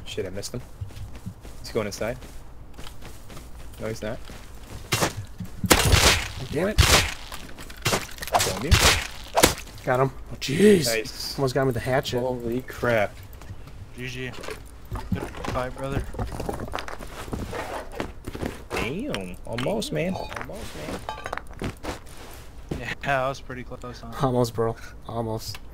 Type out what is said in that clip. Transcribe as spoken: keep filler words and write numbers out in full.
Shit, I missed him. He's going inside. No, he's not. Damn it. Found you. Got him. Oh, jeez. Nice. Almost got him with the hatchet. Holy crap. G G. Good fight, brother. Damn. Almost, man. Almost, man. Yeah, that was pretty close, huh? Almost, bro. Almost.